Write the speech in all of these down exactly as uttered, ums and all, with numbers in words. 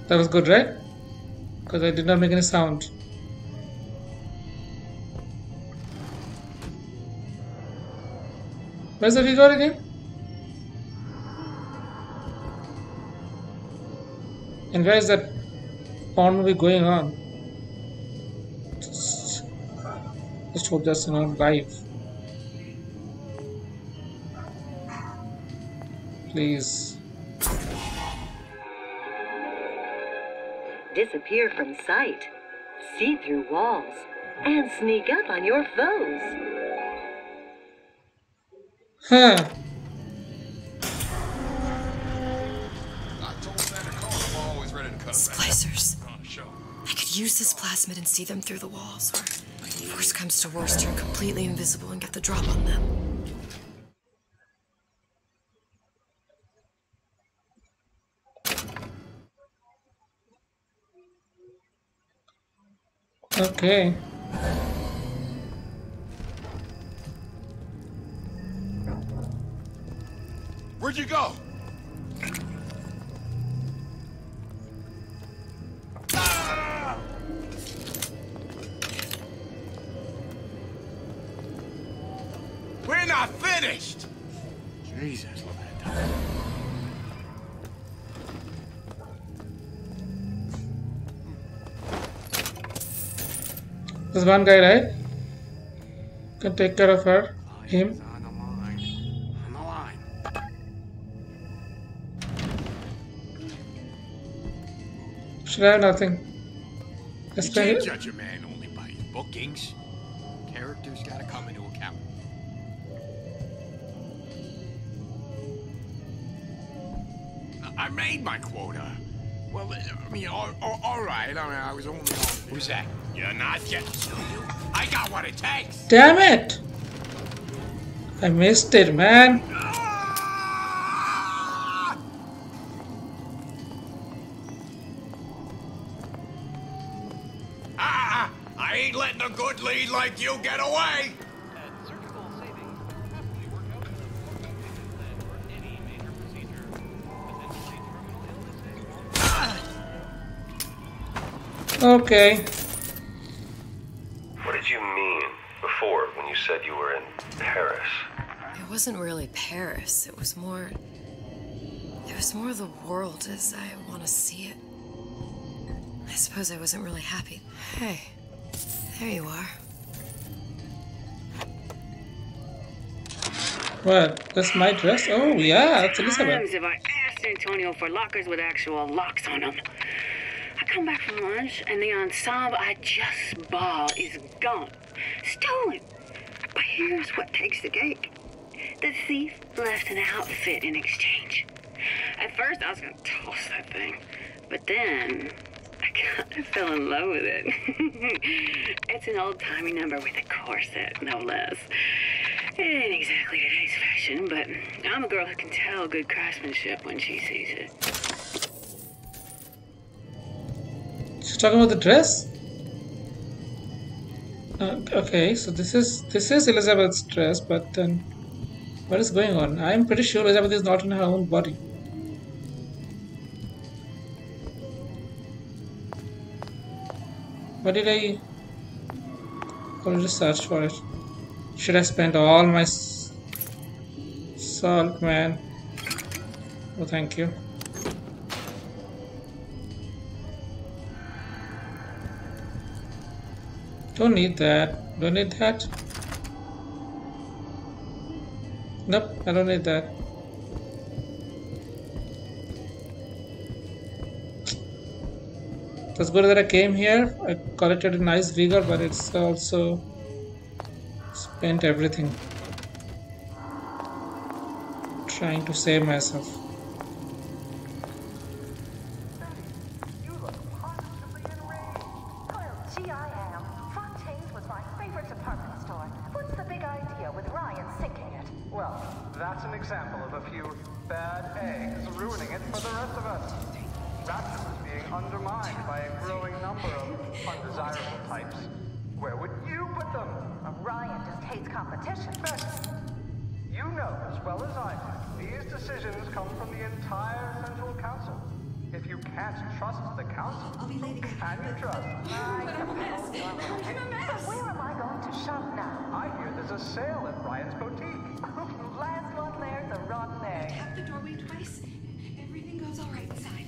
That was good, right? Because I did not make any sound. Where's the record again? And where is that porn movie going on? Just, just hope that's not live. Please. Disappear from sight, see through walls, and sneak up on your foes. Huh. Splicers. I could use this plasmid and see them through the walls, or worst comes to worst, turn completely invisible and get the drop on them. Okay. Where'd you go? Ah! We're not finished! Jesus, There's one guy, right? Can take care of her. Him. on the line. On the line. Should I have nothing? You Just can't it. judge a man only by his bookings. Character's gotta come into account. I made my quota. Well, I mean, all, all, all right. I mean, I was only on... Who's that? You're not yet. I got what it takes. Damn it! I missed it, man. Ah! I ain't letting a good lead like you get away. Okay. What did you mean before when you said you were in Paris? It wasn't really Paris. It was more... It was more the world as I want to see it. I suppose I wasn't really happy. Hey, there you are. What? That's my dress? Oh, yeah, that's Elizabeth. Times have I asked Antonio for lockers with actual locks on them. I come back from lunch and the ensemble I just bought is gone. Stolen. But here's what takes the cake. The thief left an outfit in exchange. At first I was gonna toss that thing, but then I kind of fell in love with it. It's an old-timey number with a corset, no less. It ain't exactly today's fashion, but I'm a girl who can tell good craftsmanship when she sees it. She's talking about the dress? Uh, okay, so this is this is Elizabeth's dress, but then what is going on? I'm pretty sure Elizabeth is not in her own body. What did I already search for it? Should I spend all my s salt, man? Oh, thank you. Don't need that. Don't need that. Nope, I don't need that. That's good that I came here. I collected a nice vigor, but it's also spent everything trying to save myself. You look positively enraged. Well, gee, I am. Fontaine's was my favorite department store. What's the big idea with Ryan sinking it? Well, that's an example of a few bad eggs ruining it for the rest of us. Rapture is being undermined by a growing number of undesirable types. Where would you put them? Uh, Ryan just hates competition. Becky, you know as well as I do, these decisions come from the entire Central Council. If you can't trust the council, I'll be late again. can you trust? But I'm a mess. I'm a mess. Where am I going to shop now? I hear there's a sale at Ryan's boutique. Last one there's a rotten egg. Tap the doorway twice. Everything goes all right inside.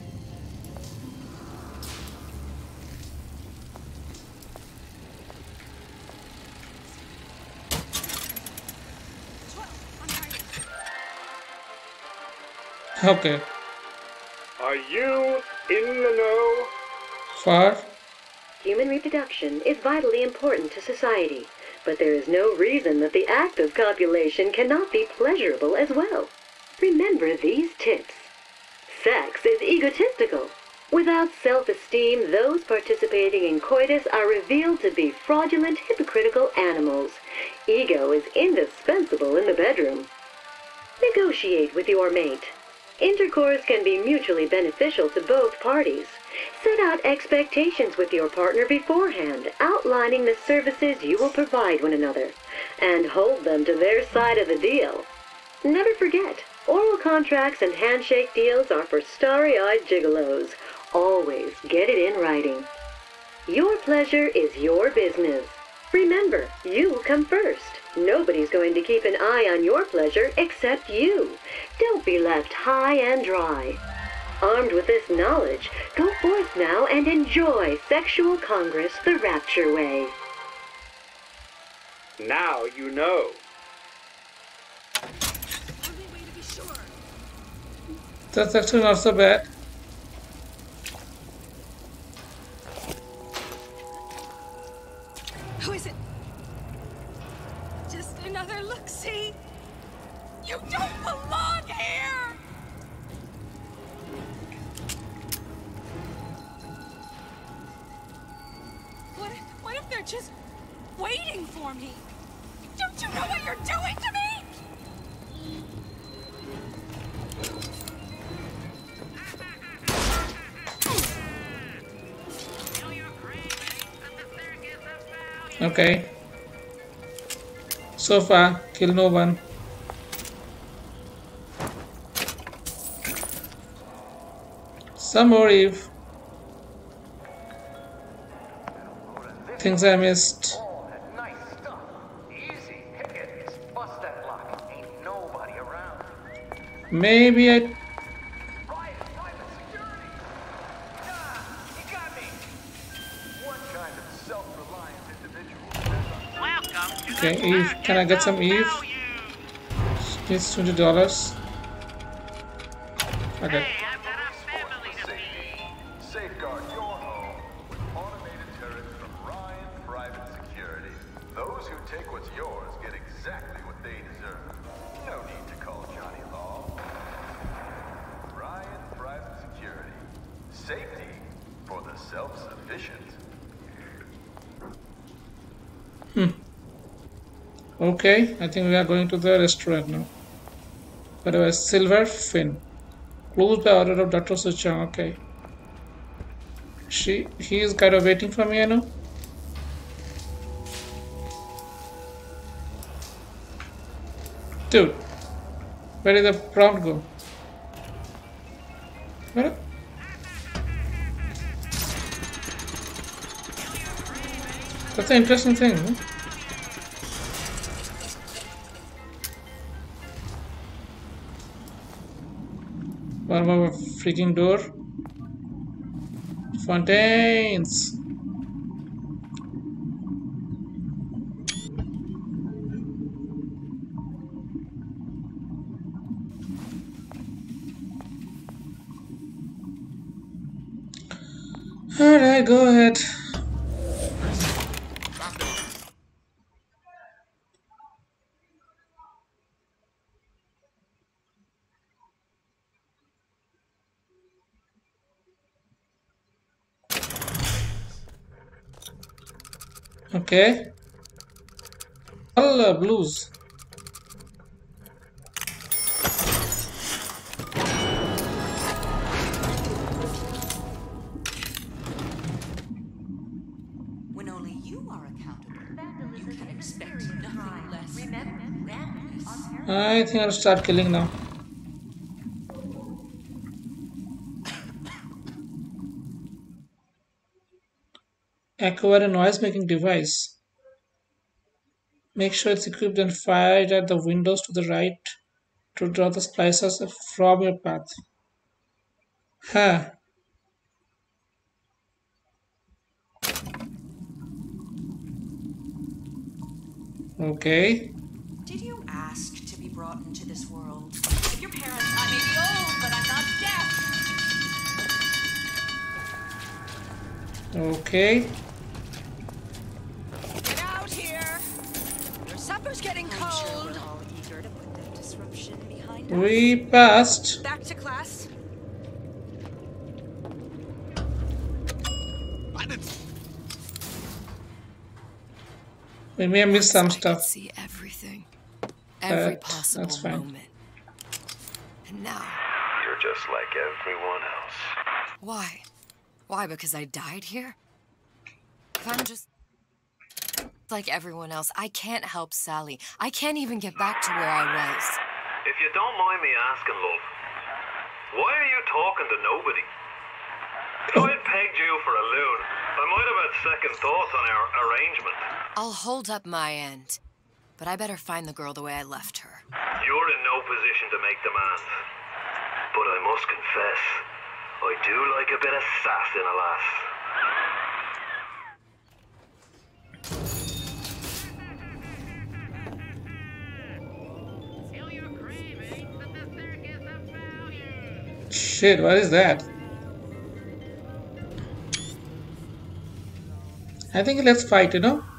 Okay. Are you in the know? For Human reproduction is vitally important to society, but there is no reason that the act of copulation cannot be pleasurable as well. Remember these tips. Sex is egotistical. Without self-esteem, those participating in coitus are revealed to be fraudulent, hypocritical animals. Ego is indispensable in the bedroom. Negotiate with your mate. Intercourse can be mutually beneficial to both parties. Set out expectations with your partner beforehand, outlining the services you will provide one another, and hold them to their side of the deal. Never forget, oral contracts and handshake deals are for starry-eyed gigolos. Always get it in writing. Your pleasure is your business. Remember, you come first. Nobody's going to keep an eye on your pleasure except you. Don't be left high and dry. Armed with this knowledge, go forth now and enjoy Sexual Congress the Rapture way. Now you know. Only way to be sure. that's actually not so bad. Who is it? Just another look-see. You don't belong here! What, what if they're just waiting for me? Don't you know what you're doing to me? Okay. So far, kill no one. Some more Eve. Things I missed. Oh, that nice stuff. Easy. Hit it. Just bust that lock. Ain't nobody around. Maybe I. Ryan, private security. Ah, you got me. One kind of self-reliant individual. Welcome to Okay, the Eve. Can I get some Eve? value. She needs twenty dollars. Okay. Hey, I've got a family to feed. Safeguard your home with automated turrets from Ryan Private Security. Those who take what's yours get exactly what they deserve. No need to call Johnny Law. Ryan Private Security. Safety for the self-sufficient. Okay, I think we are going to the restaurant now. By the way, Silver Fin. Closed by order of Doctor Suchang. Okay. She, he is kind of waiting for me, I know. Dude, where did the prompt go? Where? That's an interesting thing, no? One more freaking door. Fontaines. Alright, go ahead. Okay. All uh, blues. When only you are accountable, you can expect nothing less than randomness. I think I'll start killing now. Acquire a noise-making device. Make sure it's equipped and fire it at the windows to the right to draw the splicers from your path. Huh. Okay. Did you ask to be brought into this world? If your parents, I may be old, but I'm not deaf. Okay. Get out here! Your supper's getting I'm cold. sure we're all eager to put that disruption behind us. We passed. Back to class. We may have missed some I could stuff. see everything. Every But possible that's fine. moment. And now, You're just like everyone else. why? Why? Because I died here? If I'm just like everyone else, I can't help Sally. I can't even get back to where I was. If you don't mind me asking, love, why are you talking to nobody? If I'd pegged you for a loon, I might have had second thoughts on our arrangement. I'll hold up my end. But I better find the girl the way I left her. You're in no position to make demands. But I must confess, I do like a bit of sass in a lass. Shit, what is that? I think let's fight, you know?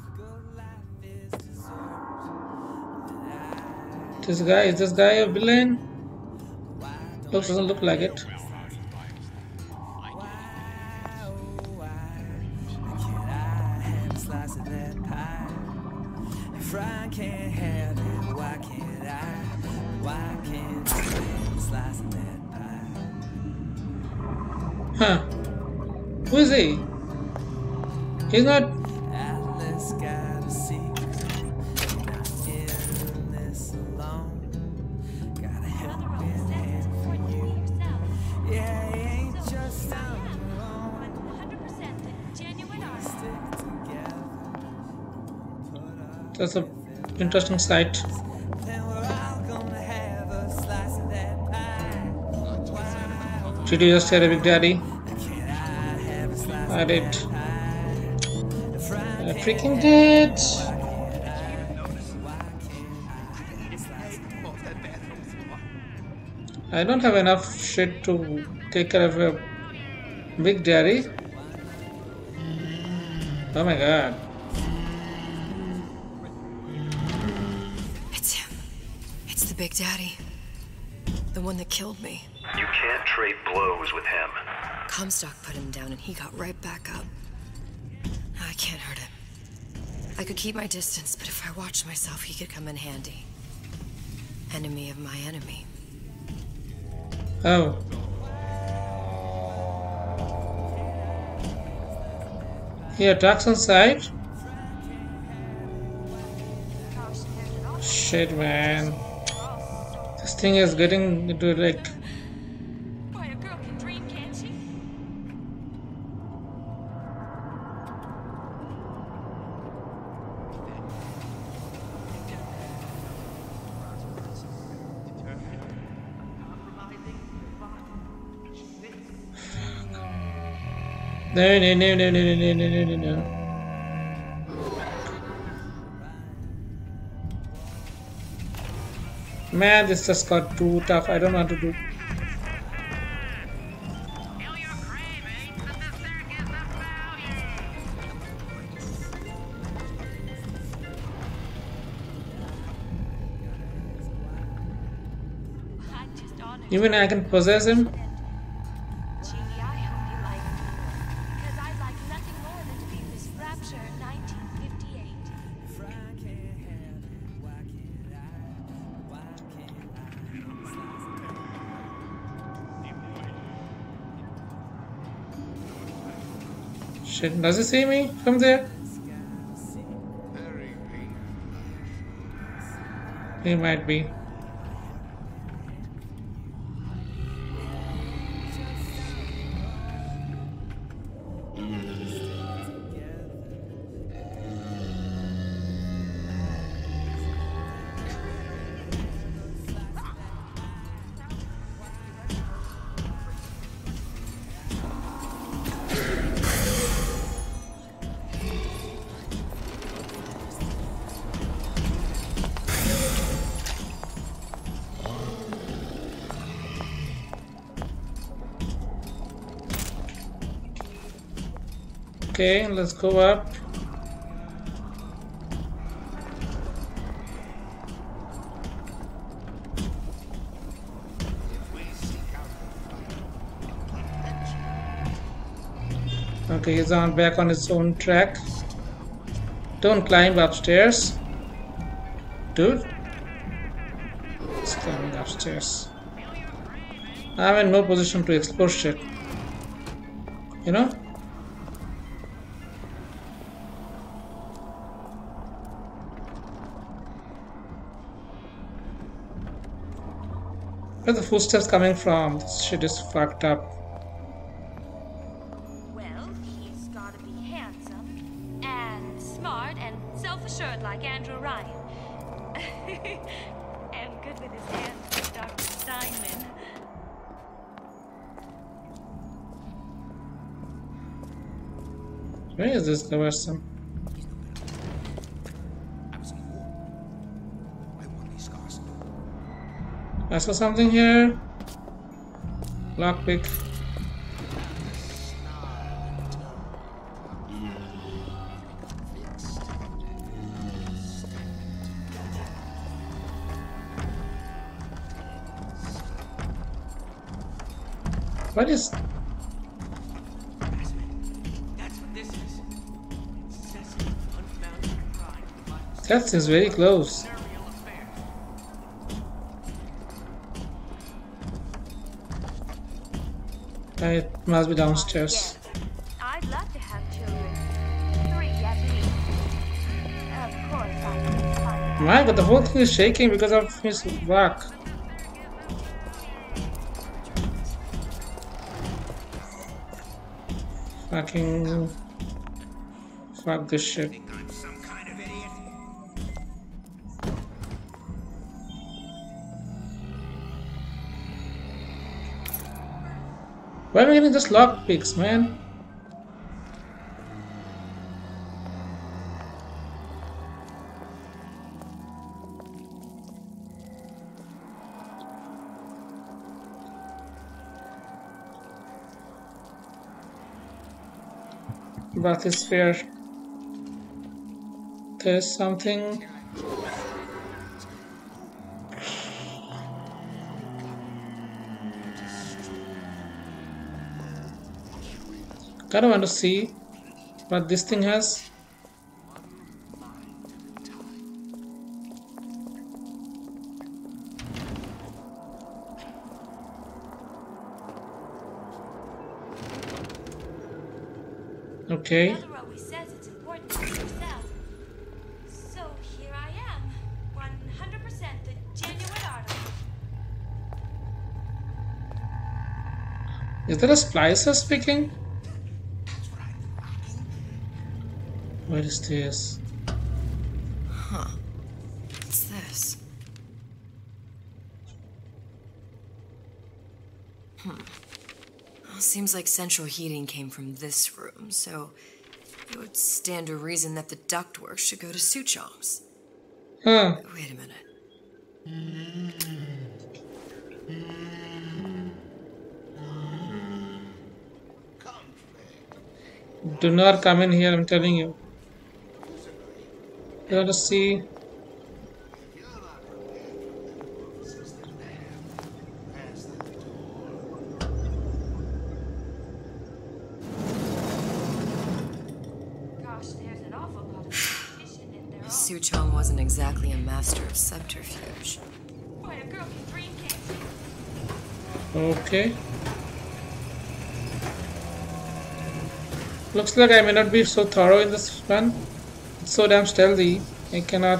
This guy, is this guy a villain? Looks, doesn't look like it. Huh. Who is he? He's not. That's a interesting sight. Did you just hear a Big Daddy? I did. I freaking did. I don't have enough shit to take care of a Big Daddy. Oh my god. It's him. It's the Big Daddy. The one that killed me. You can't trade blows with him. Comstock put him down and he got right back up. Now I can't hurt him. I could keep my distance, but if I watched myself, he could come in handy. Enemy of my enemy. Oh. He attacks on sight? Shit, man. This thing is getting into like. Boy, a girl can dream, can't she? No, no, no, no, no, no, no, no, no, no. Man, this just got too tough. I don't know what to do. Even I can possess him. Shit, does he see me from there? He might be. Okay, let's go up. Okay, he's on back on his own track. Don't climb upstairs, dude. He's climbing upstairs. I'm in no position to explore shit. You know? Where are the footsteps coming from? This shit is fucked up. Well, he's gotta be handsome and smart and self-assured like Andrew Ryan. And good with his hands like Doctor Steinman. Where is this person? I saw something here. Lockpick. What is? That's what this is. Incessant, unfounded crime. That is very close. It must be downstairs. I'd love to have children. Three at least. Of course I couldn't find Why? But the whole thing is shaking because of his back. Fucking fuck this shit. Why am I getting just lock picks, man? Bathysphere. There's something. I don't want to see what this thing has. Okay. Mother always says it's important to yourself. So here I am, one hundred percent the genuine artist. Is there a splicer speaking? What is this? Huh. What's this? Hmm. Well, seems like central heating came from this room, so it would stand to reason that the ductwork should go to Suchong's. Huh. Wait a minute. Do not come in here, I'm telling you. You want to see? Gosh, there's an awful lot of competition in there. Suchong wasn't exactly a master of subterfuge. Boy, a girl can dream, can't she? Okay. Looks like I may not be so thorough in this one. It's so damn stealthy. I cannot.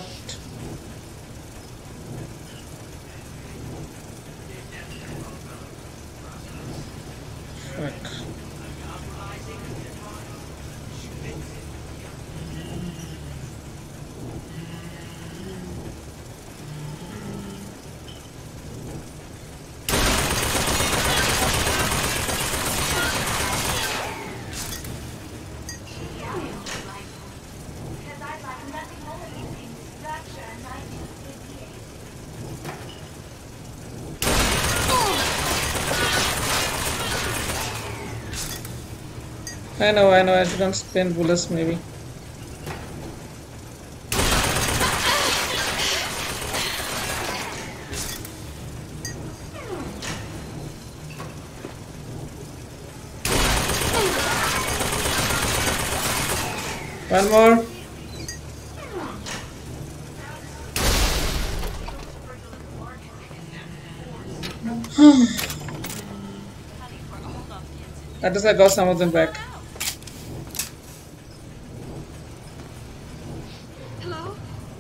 Fuck. Because I'd like nothing more than these things. I know, I know, I shouldn't spend bullets maybe. One more. At least I got some of them back. Hello?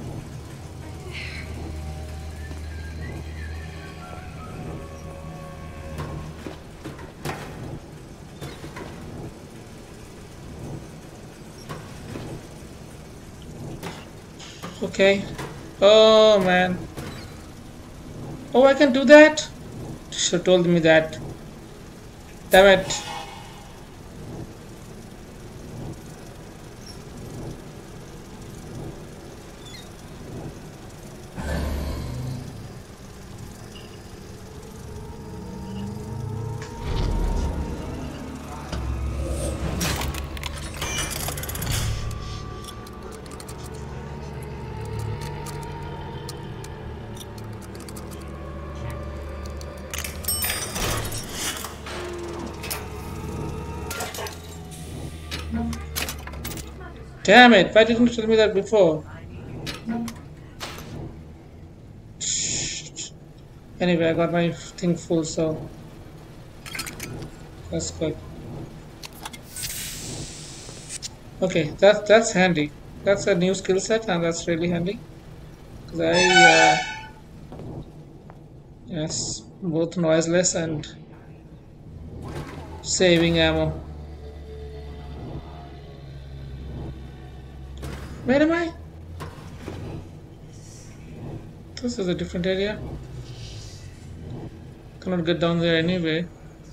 Okay. Oh man. Oh, I can do that? You should have told me that. Damn it. Damn it, why didn't you tell me that before? Anyway, I got my thing full, so that's good. Okay, that's that's handy. That's a new skill set, and that's really handy. Cause I uh, yes, both noiseless and saving ammo. Where am I? This is a different area. Cannot get down there anyway.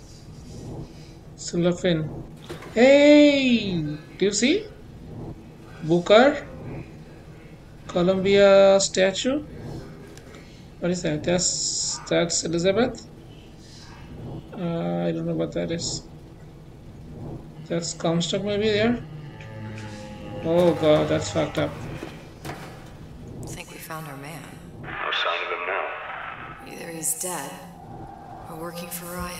Sulafin. Hey! Do you see? Booker? Columbia statue? What is that? That's, that's Elizabeth? Uh, I don't know what that is. That's Comstock maybe there? Oh god, that's fucked up. I think we found our man. No sign of him now. Either he's dead or working for Ryan.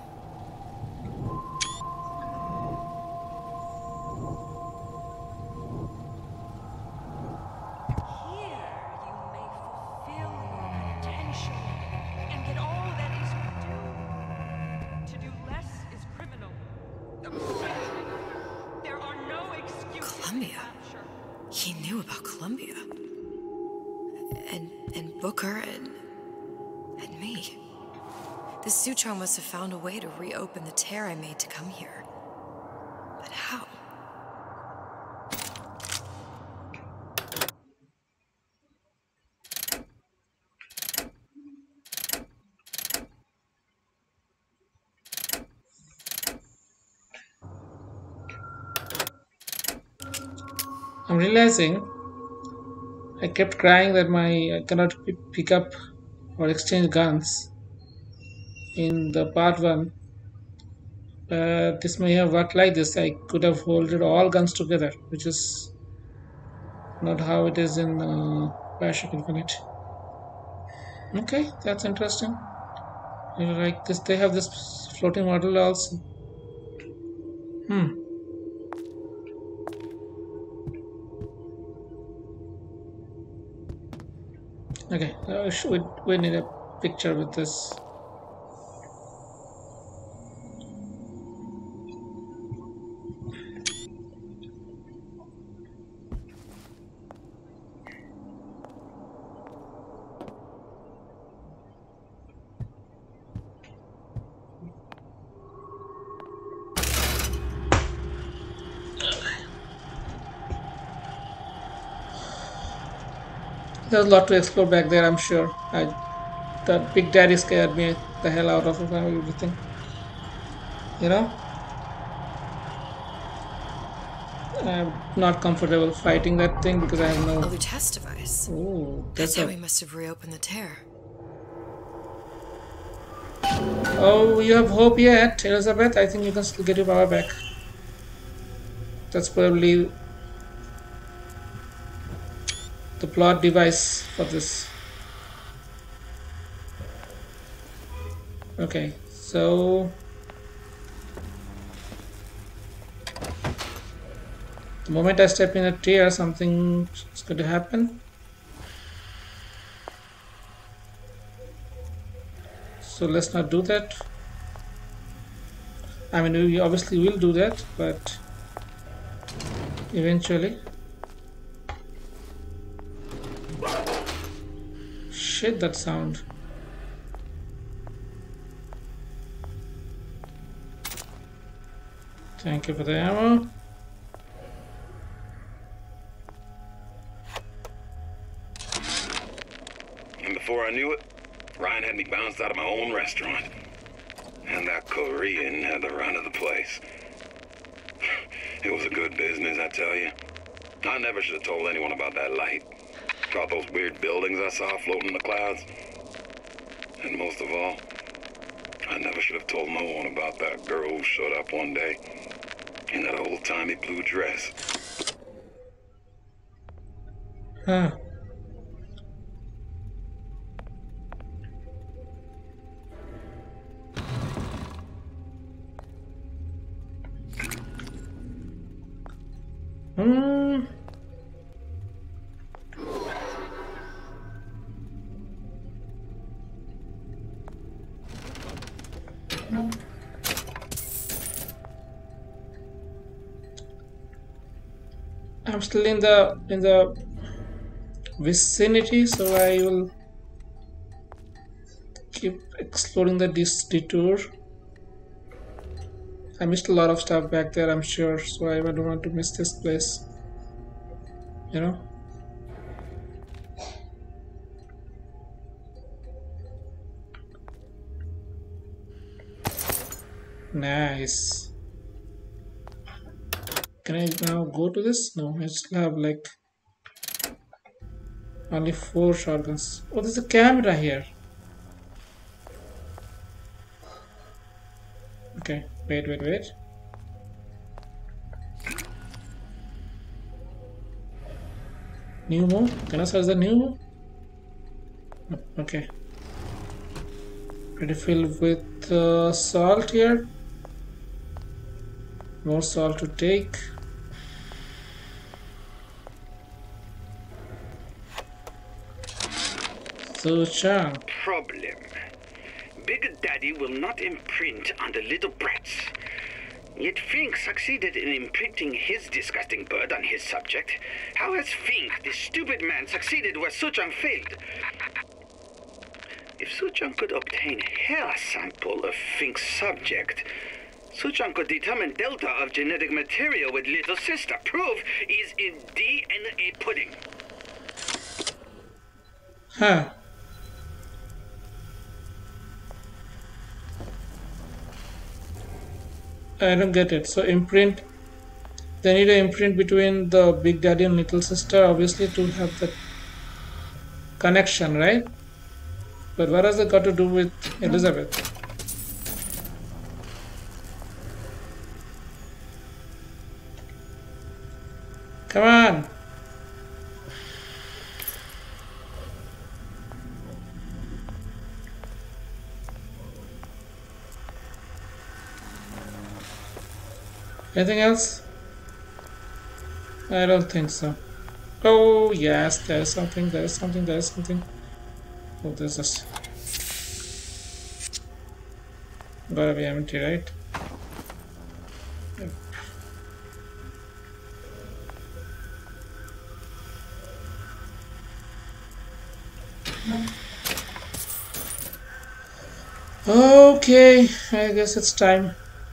Here you may fulfill your potential and get all that is your due. To do less is criminal. There are no excuses. Columbia? He knew about Columbia. And and Booker and and me. The Sutron must have found a way to reopen the tear I made to come here. But how? I'm realizing I kept crying that my I cannot p- pick up or exchange guns in the part one. Uh, this may have worked like this. I could have holded all guns together, which is not how it is in uh, Bioshock Infinite. Okay, that's interesting. You know, like this, they have this floating model also. Hmm. Okay, uh, should, we need a picture with this. There's a lot to explore back there, I'm sure. I, the Big Daddy scared me the hell out of everything. You know? I'm not comfortable fighting that thing because I have no... A Lutece device. Ooh, That's that's how a... we must have reopened the tear. Oh, you have hope yet, Elizabeth. I think you can still get your power back. That's probably the plot device for this. Okay, so the moment I step in a tear, something is going to happen. So let's not do that. I mean, we obviously will do that, but eventually. Shit, that sound. Thank you for the ammo. And before I knew it, Ryan had me bounced out of my own restaurant. And that Korean had the run of the place. It was a good business, I tell you. I never should have told anyone about that light. About those weird buildings I saw floating in the clouds. And most of all, I never should have told no one about that girl who showed up one day in that old-timey blue dress. Huh. Hmm. I'm still in the in the vicinity, so I will keep exploring the this detour. I missed a lot of stuff back there, I'm sure, so I don't want to miss this place, you know. Nice. Can I now go to this? No, I still have like only four shotguns. Oh, there's a camera here. Okay, wait, wait, wait. New move? Can I search the new move? Oh, okay. Ready filled with uh, salt here. More salt to take. Suchong. Problem. Big Daddy will not imprint on the little brats. Yet Fink succeeded in imprinting his disgusting bird on his subject. How has Fink, this stupid man, succeeded where Suchong failed? If Suchong could obtain a hair sample of Fink's subject, Suchong could determine delta of genetic material with little sister. Proof is in D N A pudding. Huh. I don't get it. So imprint, they need an imprint between the Big Daddy and Little Sister, obviously, to have the connection, right? But what has it got to do with Elizabeth? Come on! Anything else? I don't think so. Oh yes, there's something, there's something, there's something. Oh, there's this. Gotta be empty, right? Yep. Okay, I guess it's time.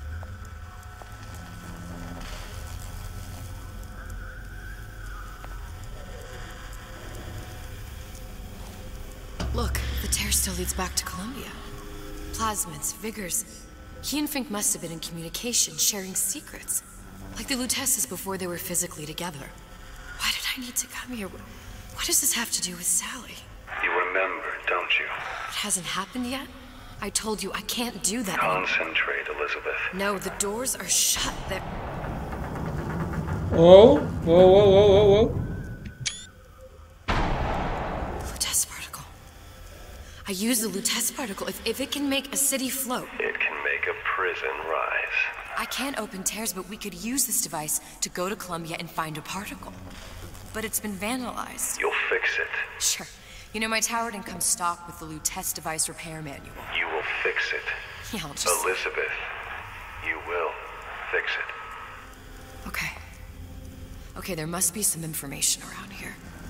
Look, the tear still leads back to Columbia. Plasmids, Vigors. He and Fink must have been in communication, sharing secrets. Like the Lutesses before they were physically together. Why did I need to come here? What does this have to do with Sally? You remember, don't you? It hasn't happened yet? I told you I can't do that. Concentrate, Elizabeth. No, the doors are shut. They're... Whoa, whoa, whoa, whoa, whoa, whoa. Lutece particle. I use the Lutece particle. If, if it can make a city float. It can make a prison rise. I can't open tears, but we could use this device to go to Columbia and find a particle. But it's been vandalized. You'll fix it. Sure. You know, my tower didn't come stocked with the Lutece device repair manual. You will fix it. Yeah, I'll just... Elizabeth, you will fix it. Okay. Okay, there must be some information around here.